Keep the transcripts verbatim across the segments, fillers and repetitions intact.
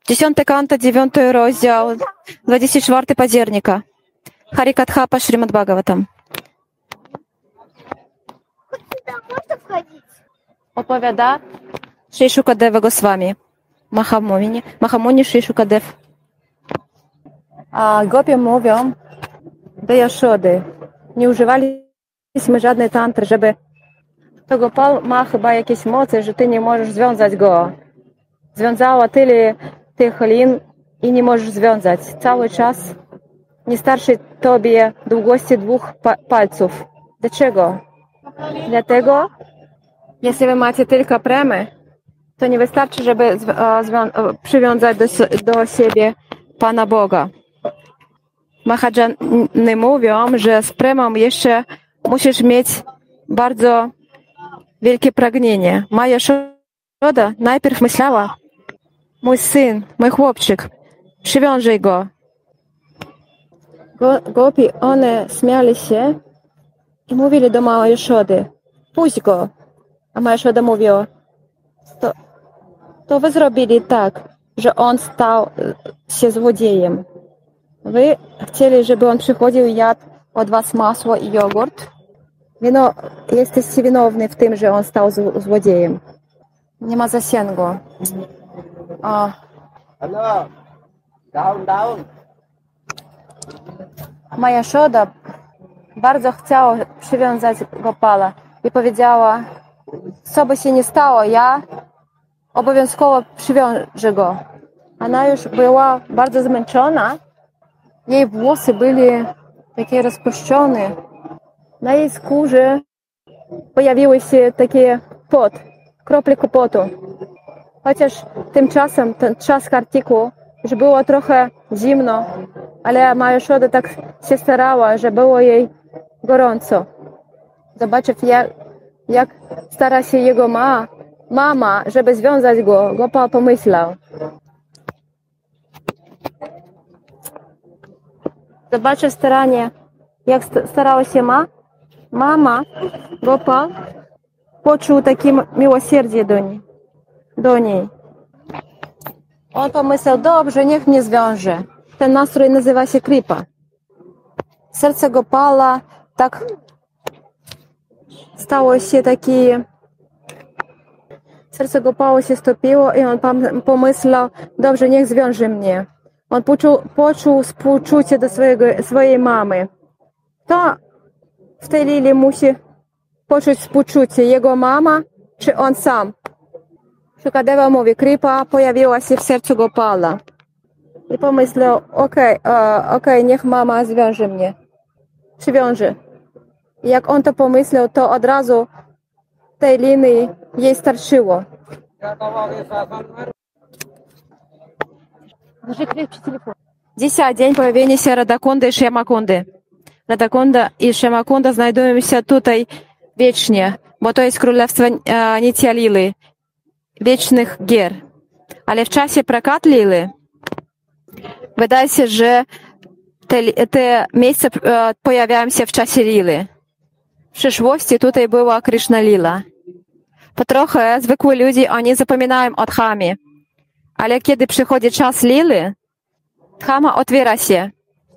Dziesiąty kanto, dziewiąty rozdział, dwudziestego czwartego października. Harikatha po Śrimad Bhagavatam. Opowiada Шри Шукадева Госвами, Махамуни, Махамуни Шри Шукадев. A gopie mówią do Jaszody, nie używaliśmy żadnej tantry, żeby to Gopal ma chyba jakieś moce, że ty nie możesz związać go. Związała tyle tych lin i nie możesz związać. Cały czas nie starczy tobie długości dwóch pa palców. Dlaczego? Dlatego, jeśli wy macie tylko premy, to nie wystarczy, żeby przywiązać do, do siebie Pana Boga. Mahajany mówią, że z premą jeszcze musisz mieć bardzo wielkie pragnienie. Moja Szoda najpierw myślała, mój syn, mój chłopczyk, przywiążę go. go. Gopi, one śmiali się i mówili do małej Szody, puść go. A moja Szoda mówiła, to, to wy zrobili tak, że on stał się złodziejem. Wy chcieli, żeby on przychodził i jadł od was masło i jogurt. Wino, jesteście winowni w tym, że on stał złodziejem. Nie ma zasięgu. O. Down, down. Moja Szoda bardzo chciała przywiązać Gopala i powiedziała, co by się nie stało, ja obowiązkowo przywiążę go. Ona już była bardzo zmęczona. Jej włosy byli takie rozpuszczone. Na jej skórze pojawiły się takie pot, krople potu. Chociaż tymczasem, ten czas Kartiku, już było trochę zimno, ale moja Szoda tak się starała, że było jej gorąco. Zobaczyв, jak, jak stara się jego ma, mama, żeby związać go, Gopal pomyślał. Zobaczył staranie, jak starała się ma, mama, Gopal, poczuł takie miłosierdzie do niej. Do niej. On pomyślał, dobrze, niech mnie zwiąże. Ten nastrój nazywa się kripa. Serce Gopala tak stało się takie... Serce Gopala się stopiło i on pomyślał, dobrze, niech zwiąże mnie. On poczuł, poczuł współczucie do swojego, swojej mamy. Kto w tej lili musi poczuć współczucie? Jego mama czy on sam? Shukadeva mówi, kripa pojawiła się w sercu Gopala. I pomyślał, okej, okay, okay, niech mama zwiąże mnie. Przywiąże. I jak on to pomyślał, to od razu tej linii jej starczyło. Dzisiaj dzień pojawienia się Radhakundy i Shyamakунdy. Radhakunda i Shyamakunda znajdują się tutaj wiecznie, bo to jest królestwo e, Nitya Lily, wiecznych gier. Ale w czasie Prakat Lily wydaje się, że te, te miejsca e, pojawiają się w czasie Lily. W przyszłości tutaj była Krishna Lila. Po trochę zwykłe ludzie, oni zapominają o Dhamie. Ale kiedy przychodzi czas Lily, Dhama otwiera się.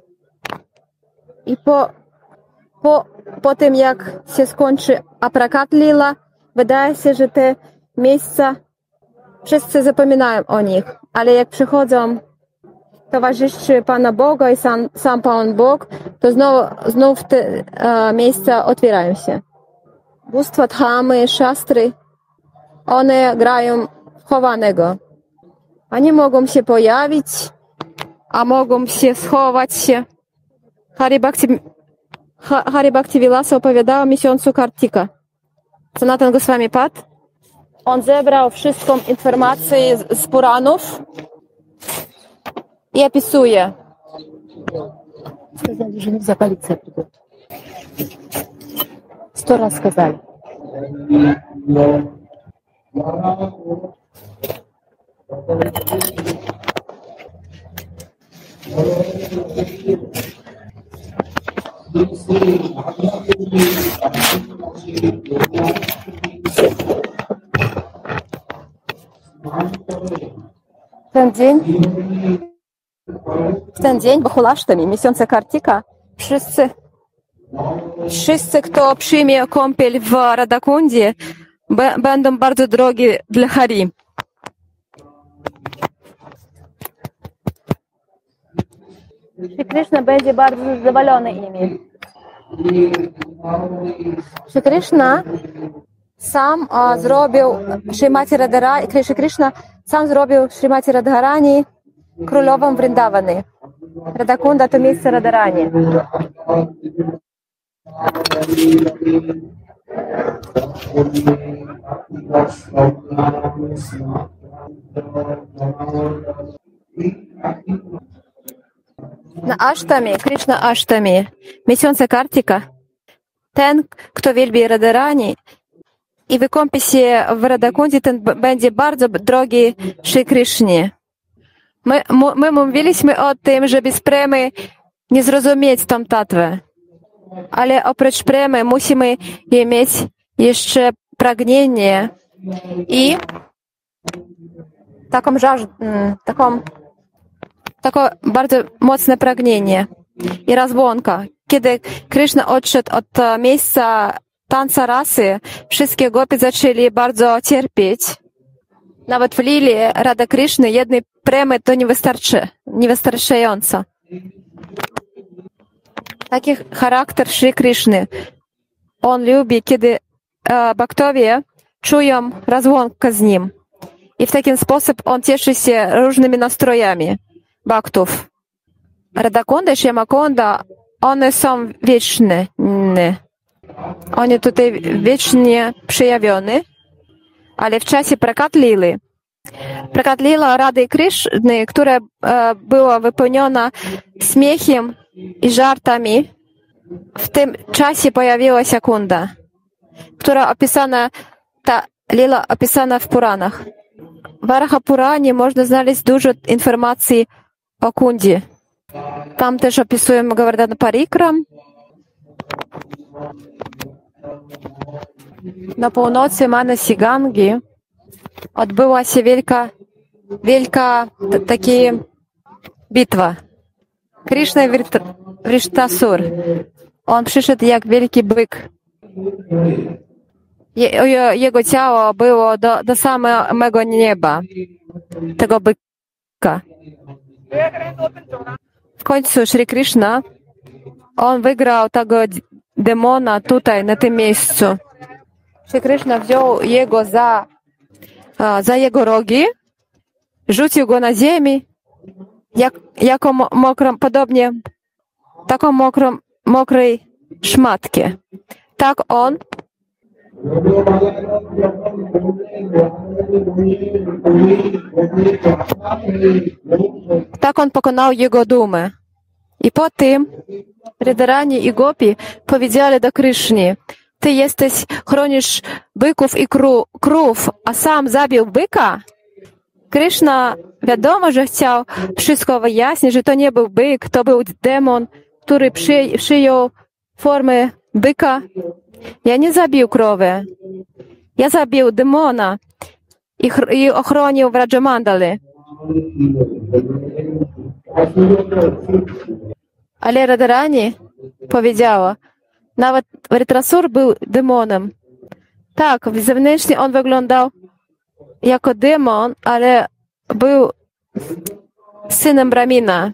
I po, po, po tym, jak się skończy Aprakat Lila, wydaje się, że te miejsca wszyscy zapominają o nich. Ale jak przychodzą towarzysze Pana Boga i sam, sam Pan Bóg, to znowu, znów te e, miejsca otwierają się. Bóstwa Dhamy, Szastry, one grają chowanego. Oni mogą się pojawić, a mogą się schować się. Hari Bhakti, Hari Bhakti Vilasa opowiadał o miesiącu Kartika. Sanatana Goswami Pad. On zebrał wszystką informację z, z Puranów i opisuje. Сказали, że nie zapalić serducha. Sto raz сказали. ten dzień, w ten dzień Бахулаштами, miesiąca Kartika, wszyscy, wszyscy, kto przyjmie kąpiel w Radakundzie, b- będą bardzo drogi dla Hari. Shri Krishna będzie bardzo zadowolony imi. Shri Krishna sam a, zrobił Shrimati Radharani, Shri Krishna sam zrobił Shrimati Radharani królową Vrindavany. Radakunda to miejsce Radharani. Na Ashtami, Krishna Ashtami, miesiąca Kartika, ten, kto wielbi Radharani i wykąpi się w Radakundzie, ten będzie bardzo drogi Shri Krishnie. My, my mówiliśmy o tym, że bez premy nie zrozumieć tą tatwę. Ale oprócz premy musimy mieć jeszcze pragnienie i taką żaż, taką, taką bardzo mocne pragnienie i rozłąka. Kiedy Krishna odszedł od miejsca tańca rasy, wszystkie gopy zaczęli bardzo cierpieć. Nawet w Lili Rada Krishny jednej premy to nie wystarczy, niewystarczająco. Taki charakter Shri Krishny. On lubi, kiedy e, bhaktowie czują rozłąkę z nim. I w taki sposób on cieszy się różnymi nastrojami bhaktów. Radakunda i Shyamakunda, one są wieczne. One tutaj wiecznie przejawione, ale w czasie Prakat Lily, Prakat Lila Rady Krishny, która e, była wypełniona śmiechem i żartami, w tym czasie pojawiła się Kunda, która opisana, ta lila opisana w Puranach. W Varaha Puranie można znaleźć dużo informacji o Kundzie. Tam też opisują Govardhana Parikram. Na północy Manasi Gangi odbyła się wielka, wielka t- taka bitwa. Krishna Vrishtasur. On przyszedł jak wielki byk. Je, jego ciało było do, do samego nieba, tego byka. W końcu Shri Krishna, on wygrał tego demona tutaj, na tym miejscu. Shri Krishna wziął jego za, za jego rogi, rzucił go na ziemię, jak, jako mokrą, podobnie taką mokrą, mokrej szmatki. Tak on tak on pokonał jego dumę. I potem Radharani i Gopi powiedzieli do Krishny: ty jesteś, chronisz byków i krów, a sam zabił byka? Krishna wiadomo, że chciał wszystko wyjaśnić, że to nie był byk, to był demon, który przy, przyjął formę byka. Ja nie zabił krowy. Ja zabił demona i, i ochronił Vrajamandali. Ale Radharani powiedziała, nawet Vritrasur był demonem. Tak, zewnętrznie on wyglądał jako demon, ale był synem Brahmina.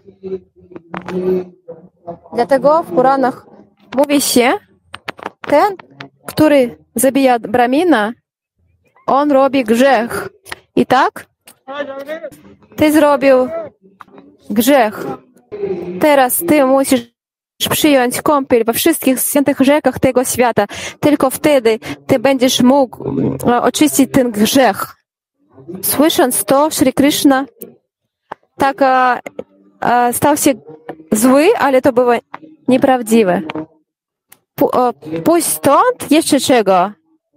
Dlatego w Puranach mówi się, ten, który zabija Brahmina, on robi grzech. I tak? Ty zrobił grzech. Teraz ty musisz przyjąć kąpiel we wszystkich świętych rzekach tego świata. Tylko wtedy ty będziesz mógł oczyścić ten grzech. Słysząc to, Shri Krishna tak a, a, stał się zły, ale to było nieprawdziwe. P- o, pójść stąd? Jeszcze czego?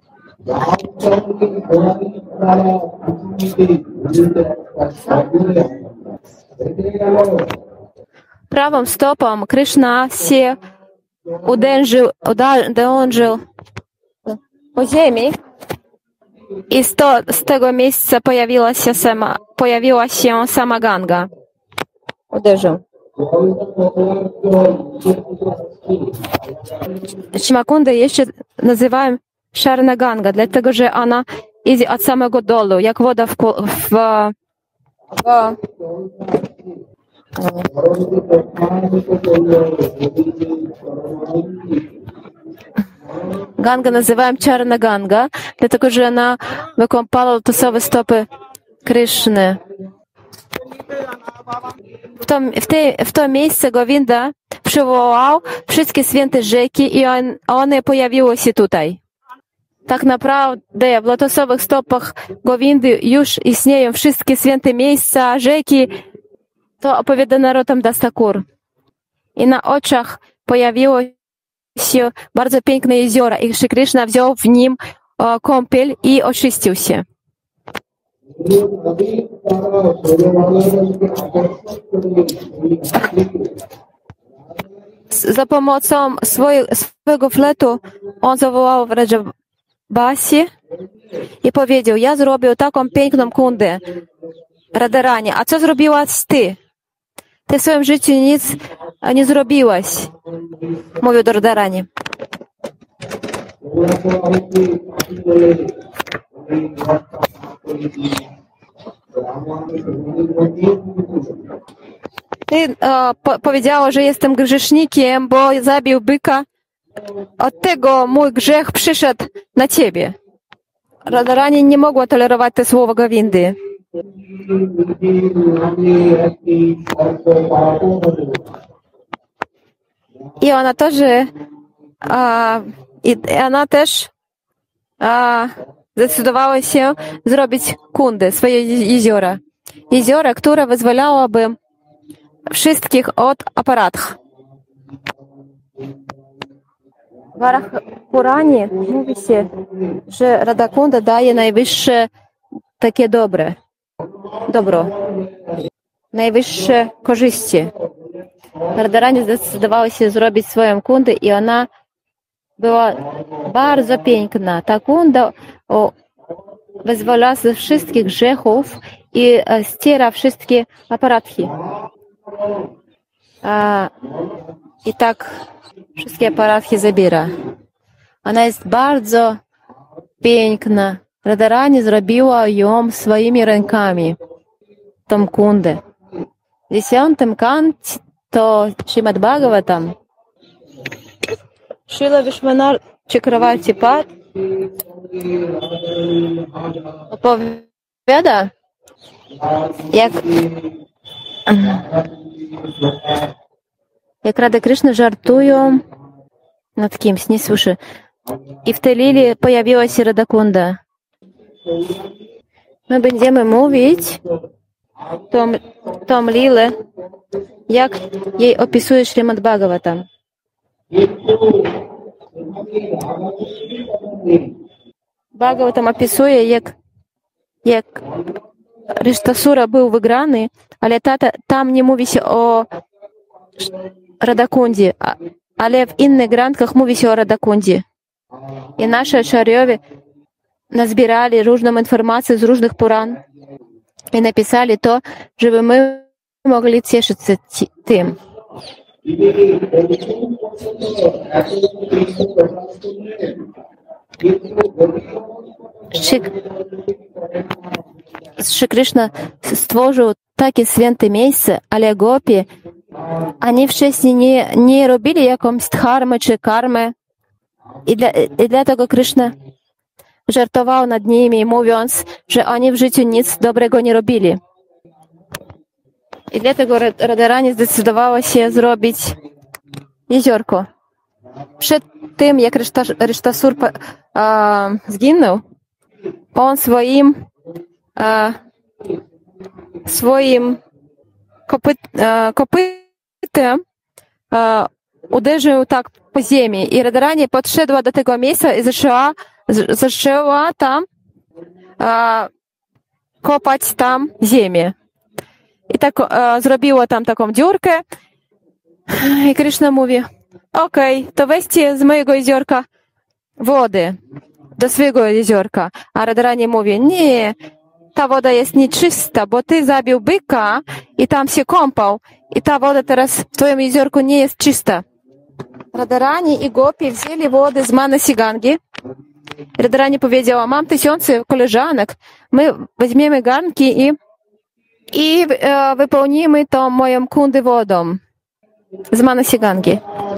Prawą stopą Krishna się uderzył, uderzył po ziemi I z, to, z tego miejsca pojawiła się sama, pojawiła się sama Ganga. Uderzył. Shyamakunda jeszcze nazywają Sharna Ganga, dlatego że ona idzie od samego dolu, jak woda w, w, w Ganga nazywają Czarna Ganga, dlatego że ona wykąpała lotosowe stopy Kryszny. W to, w, tej, w to miejsce Govinda przywołał wszystkie święte rzeki i on, one pojawiły się tutaj. Tak naprawdę w lotosowych stopach Govindy już istnieją wszystkie święte miejsca, rzeki. To opowiada Narottam Das Thakur. I na oczach pojawiło się bardzo piękne jezioro i Shri Krishna wziął w nim o, kąpiel i oczyścił się. Za pomocą swoje, swojego fletu on zawołał Vrajabasi i powiedział: ja zrobił taką piękną kundę, Radharani, a co zrobiłaś ty? Ty w swoim życiu nic nie zrobiłaś, mówił do Radharani. Ty e, po, powiedziała, że jestem grzesznikiem, bo zabił byka. Od tego mój grzech przyszedł na ciebie. Radharani nie mogła tolerować te słowa Govindy. I ona też, a, i ona też a, zdecydowała się zrobić kundę, swoje jeziora. Jeziora, które wyzwalałoby wszystkich od aparatów. W Arach Puranie mówi się, że Radhakunda daje najwyższe takie dobre, dobro, najwyższe korzyści. Radharani zdecydowała się zrobić swoją kundę i ona była bardzo piękna. Ta kunda wyzwala ze wszystkich grzechów i ściera wszystkie aparaty. A, I tak wszystkie aparaty zabiera. Ona jest bardzo piękna. Radharani zrobiła ją swoimi rękami, tą kundę. W dziesiątym kancie to Śrimad Bhagavatam Śrila Vishwanath Chakravarti Pad opowiada, jak jak Radha Krishna żartują nad kimś, nie słyszy. I w tej lili pojawiła się Radhakunda. My będziemy mówić tą, tą lilę, jak jej opisuje Śrimad Bhagavatam. Bhagavatam opisuje, jak, jak Rishtasura był wygrany, ale tata, tam nie mówi się o Radhakundzie, ale w innych grankach mówi się o Radhakundzie. I nasze acharyowie nazbierali różną informację z różnych Puran i napisali to, żeby my mogli cieszyć się tym. Shri Krishna stworzył takie święte miejsce, ale gopi, oni wcześniej nie, nie robili jakąś dharmy czy karmy. I, dla, I dlatego Krishna żartował nad nimi, mówiąc, że oni w życiu nic dobrego nie robili. I dlatego Radharani zdecydowała się zrobić jeziorko. Przed tym, jak Rishtasur zginął, on swoim a, swoim kopyt, a, kopytem a, uderzył tak po ziemi. I Radharani podszedła do tego miejsca i zaczęła, zaczęła tam a, kopać tam ziemię. I tak a, zrobiła tam taką dziurkę. I Krishna mówi: okej, okay, to weźcie z mojego jeziorka wody. do swojego jeziorka. A Radharani mówi, nie, ta woda jest nieczysta, bo ty zabił byka i tam się kąpał. I ta woda teraz w twoim jeziorku nie jest czysta. Radharani i Gopi wzięli wodę z Manasi Gangi. Radharani powiedziała, mam tysiące koleżanek, my weźmiemy garnki i, i e, wypełnimy tą moją kundę wodą z Manasi Gangi.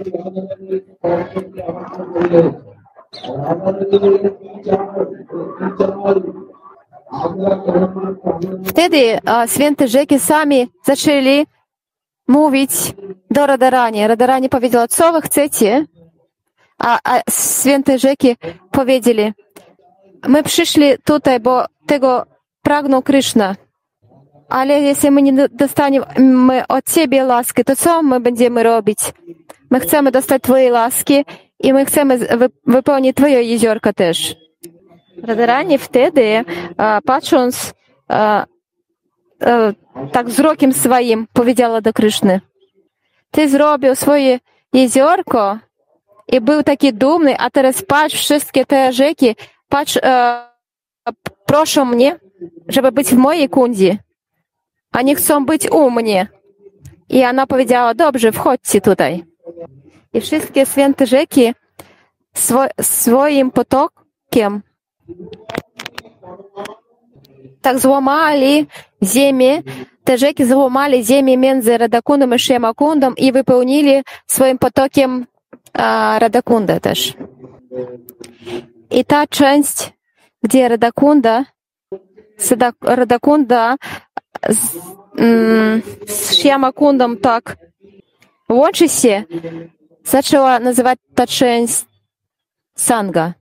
Wtedy a, święte rzeki sami zaczęli mówić do Radharani. Radharani powiedziała, co wy chcecie? A, a święte rzeki powiedzieli, my przyszli tutaj, bo tego pragnął Krishna. Ale jeśli my nie dostaniemy od Ciebie łaski, to co my będziemy robić? My chcemy dostać Twojej łaski i my chcemy wypełnić Twoje jeziorko też. Radharani wtedy, patrząc tak wzrokiem swoim, powiedziała do Kryszny, Ty zrobił swoje jeziorko i był taki dumny, a teraz patrz wszystkie te rzeki, patrz, proszę mnie, żeby być w mojej kundzie. Oni chcą być u mnie. I ona powiedziała, dobrze, wchodźcie tutaj. I wszystkie święte rzeki swo, swoim potokiem tak złamali ziemię, te rzeki złamali ziemię między Radhakundą i Shyamakundą i wypełnili swoim potokiem a, Radhakundę też. I ta część, gdzie Radhakunda, Radhakunda z, mm, z Shyamakundą tak łączy się, zaczęła nazywać ta część Sangha.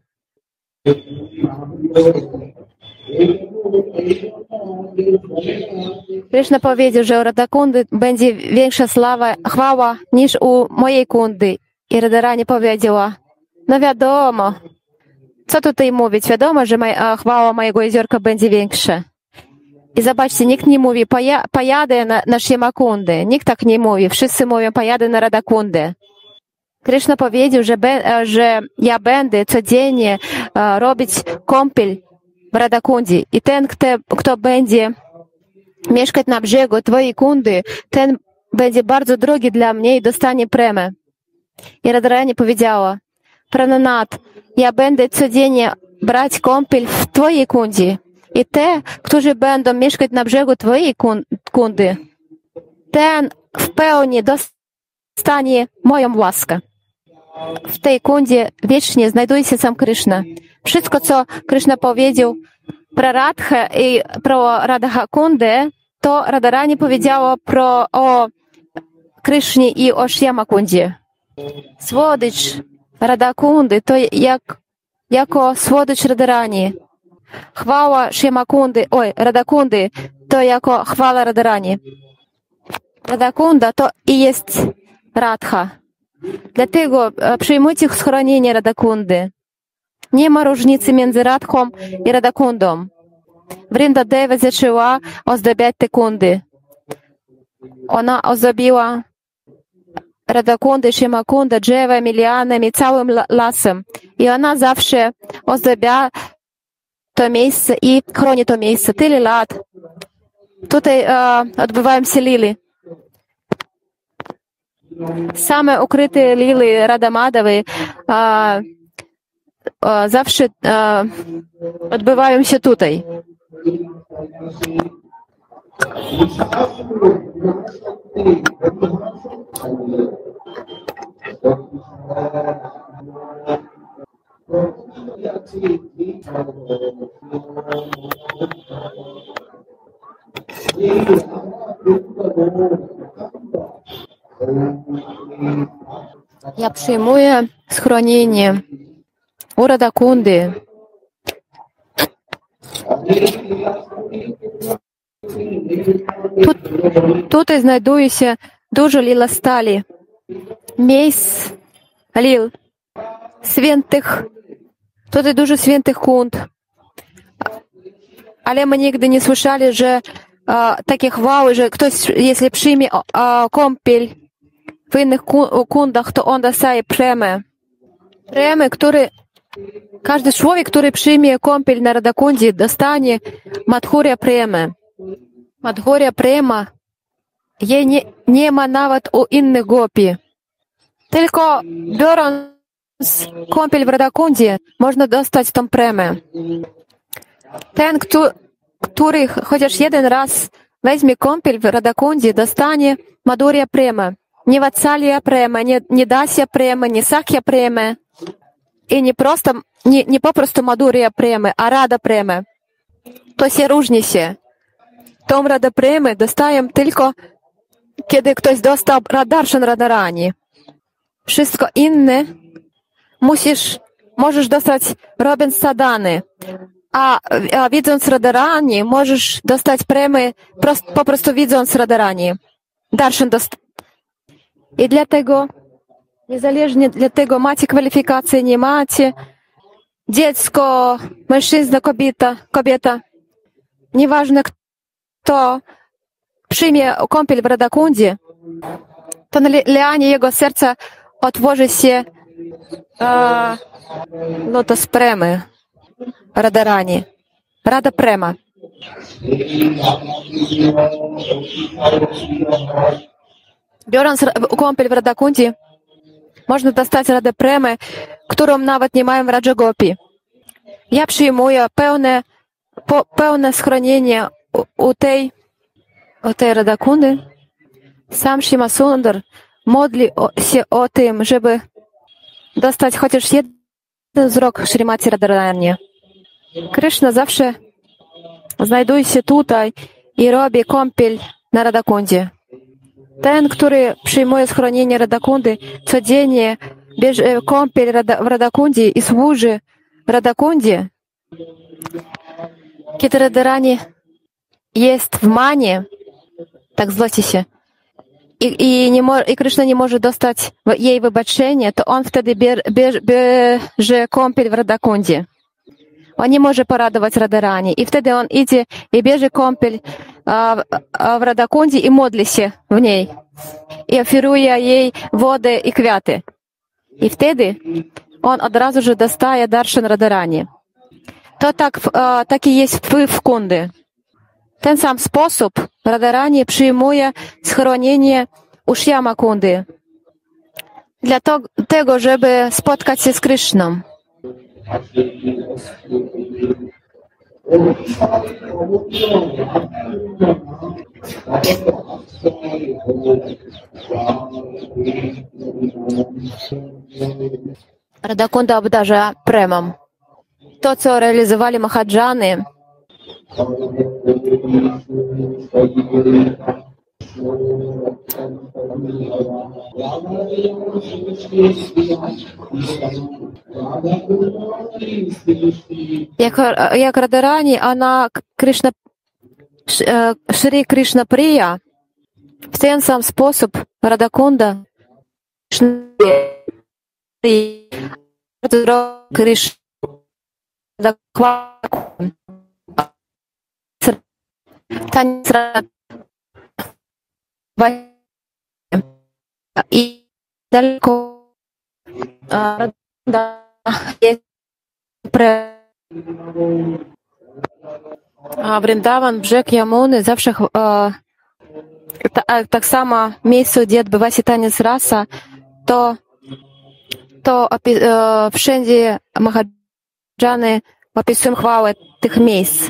Krishna powiedział, że u Radhakundy będzie większa sława, chwała niż u mojej kundy. I Radharani powiedziała, no wiadomo, co tutaj mówić, wiadomo, że moja, chwała mojego jeziorka będzie większa. I zobaczcie, nikt nie mówi, poja, pojadę na, na Shyamakundę, nikt tak nie mówi, wszyscy mówią, pojadę na Radhakundę. Krishna powiedział, że, be, że ja będę codziennie uh, robić kąpiel w Radhakundzie. I ten, kto, kto będzie mieszkać na brzegu Twojej kundy, ten będzie bardzo drogi dla mnie i dostanie premię. I Radharani powiedziała, Prananat, ja będę codziennie brać kąpiel w Twojej kundzie. I te, którzy będą mieszkać na brzegu Twojej kundy, ten w pełni dostanie moją łaskę. W tej kundzie wiecznie znajduje się sam Krishna. Wszystko, co Krishna powiedział pro Radhę i pro Radhakundę, to Radharani powiedziała pro o Krishnie i o Shyamakundzie. Słodycz Radhakundy to jak, jako słodycz Radharani. Chwała Shyamakundy, oj, Radhakundy to jako chwała Radharani. Radhakunda to i jest Radha. Dlatego przyjmujcie schronienie Radhakundy. Nie ma różnicy między Radhą i Radhakundą. Vrindadevi zaczęła ozdabiać te kundy. Ona ozdobiła Radhakundę, Shyamakunda, drzewami, lianami, całym lasem. I ona zawsze ozdabia to miejsce i chroni to miejsce. Tyle lat. Tutaj e, odbywają się lily. Same ukryte lily Radha-Madhavi e, e, zawsze e, odbywają się tutaj. Ja przyjmuję schronienie u Radhakundy. Тут, tutaj znajduje się dużo lila stali, miejsc lil, świętych, tutaj dużo świętych kund. Ale my nigdy nie słyszeli, że a, takie chwały, że ktoś, jeśli przyjmie a, kąpiel w innych kundach, to on dostaje premię. Premię, które Każdy człowiek, który przyjmie kąpiel na Radakundzie, dostanie Madhurya Prema. Madhurya Prema jej nie, nie ma nawet u innych gopi. Tylko biorąc kąpiel w Radakundzie, można dostać tą premę. Ten, kto, który chociaż jeden raz weźmie kąpiel w Radakundzie, dostanie Madhurya Prema. Nie Vatsalya Prema, nie, nie Dasya Prema, nie Sakhya Prema. I nie, prosto, nie, nie po prostu Madhurya Prema, a Rada Prema. To się różni się. Tą Rada Prema dostaję tylko, kiedy ktoś dostał Darshan Radharani. Wszystko inne musisz, możesz dostać robiąc sadhany. A, a widząc Radharani, możesz dostać premy prost, po prostu widząc Radharani. Darshan dost... I dlatego, niezależnie dlatego macie kwalifikacje, nie macie, dziecko, mężczyzna, kobieta, kobieta, nieważne kto przyjmie kąpiel w Radakundzie, to na lianie jego serca otworzy się uh, lotos premy Radharani, Rada Prema. Biorąc kąpiel w Radakundzie, można dostać Radę Premy, którą nawet nie mają w Rajagopi. Ja przyjmuję pełne, po, pełne schronienie u, u tej, u tej Radakundy. Sam Shima Sundar modli się o tym, żeby dostać chociaż jeden wzrok Śrimati Radharani. Krishna zawsze znajduje się tutaj i robi kąpiel na Radakundzie. Ten, który przyjmuje schronienie Radakundy, codziennie bierze kąpiel w Radakundzie i służy Radakundzie. Kiedy Radharani jest w manie, tak złości się, i, i, nie mo, i Krishna nie może dostać jej wybaczenia, to on wtedy bier, bier, bierze kąpiel w Radakundzie. On nie może poradować Radharani. I wtedy on idzie i bierze kąpiel a, a w Radakundzie i modli się w niej. I oferuje jej wodę i kwiaty. I wtedy on od razu że dostaje darshan Radharani. To tak, a, taki jest wpływ kundy. W ten sam sposób Radharani przyjmuje schronienie u Shyama Kundy. Dla to, tego, żeby spotkać się z Krishną. Radakunda obdarza premą. To, co realizowali Mahadżany, jak, jak Radharani, ona Krishna, Shri Krishna Priya, w ten sam sposób Radakunda Krishna i daleko a Vrindavan, brzeg Yamuny, zawsze tak samo miejsce, gdzie odbywa się taniec rasa, to, to wszędzie Mahadżany opisują chwałę tych miejsc.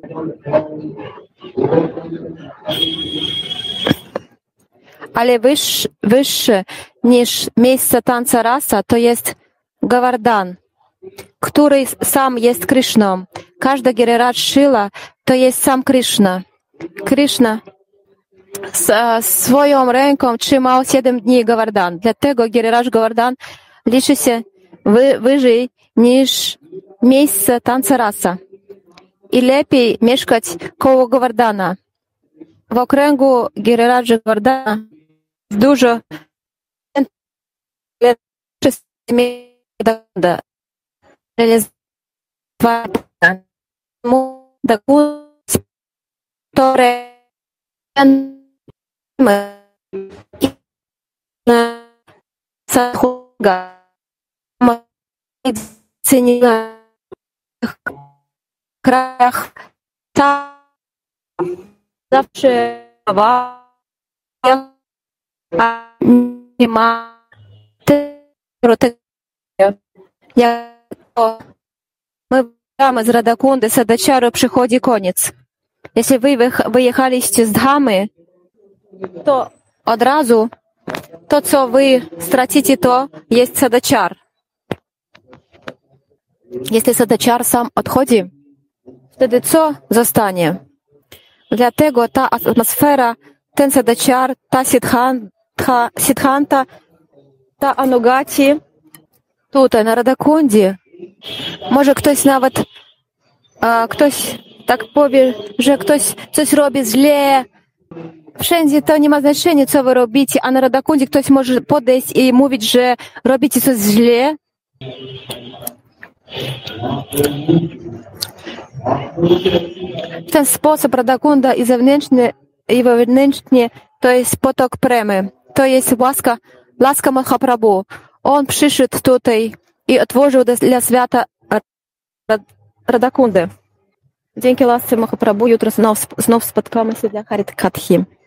Ale wyższe, wyższe niż miejsce tańca rasa to jest Govardhan, który sam jest Krishną. Każda Giriraj Shila to jest sam Krishna. Krishna z swoją ręką trzymał siedem dni Govardhan. Dlatego Giriraj Govardhan liczy się wy, wyżej niż miejsce tańca rasa. I lepiej mieszkać koło Govardhana. W okręgu Giriraj Govardhana dużo cywilizacyjnych krajach ta zawsze nie ma tego, jak my wyjechamy z Radakundy, Sadacharu, przychodzi koniec. Jeśli wy wyjechaliście z Dhamy, to od razu to, co wy stracicie, to jest Sadachar. Jeśli Sadachar sam odchodzi, wtedy co zostanie? Dlatego ta atmosfera, ten Sadachar, ta Siddhanta, Siddhanta, ta Anugati tutaj na Radakundzie. Może ktoś nawet, a, ktoś tak powie, że ktoś coś robi źle. Wszędzie to nie ma znaczenia, co wy robicie, a na Radakundzie ktoś może podejść i mówić, że robicie coś źle. W ten sposób Radakunda i zewnętrzny, i wewnętrznie to jest potok premy. To jest łaska, łaska Mahaprabhu. On przyszedł tutaj i otworzył dla świata Radakundę. Dzięki łasce Mahaprabhu jutro znów, znów spotkamy się dla Harit Kathy.